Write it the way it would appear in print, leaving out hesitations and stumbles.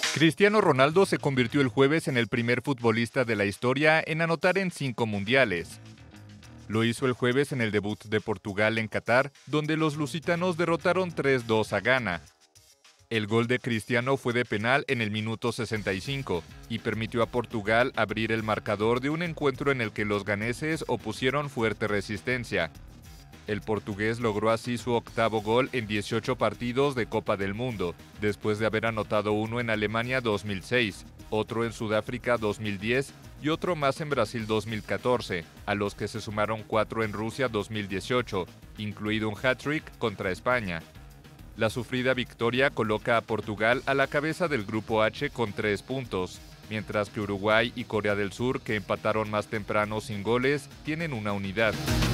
Cristiano Ronaldo se convirtió el jueves en el primer futbolista de la historia en anotar en 5 mundiales. Lo hizo el jueves en el debut de Portugal en Qatar, donde los lusitanos derrotaron 3-2 a Ghana. El gol de Cristiano fue de penal en el minuto 65 y permitió a Portugal abrir el marcador de un encuentro en el que los ganeses opusieron fuerte resistencia. El portugués logró así su octavo gol en 18 partidos de Copa del Mundo, después de haber anotado uno en Alemania 2006, otro en Sudáfrica 2010 y otro más en Brasil 2014, a los que se sumaron 4 en Rusia 2018, incluido un hat-trick contra España. La sufrida victoria coloca a Portugal a la cabeza del Grupo H con 3 puntos, mientras que Uruguay y Corea del Sur, que empataron más temprano sin goles, tienen una unidad.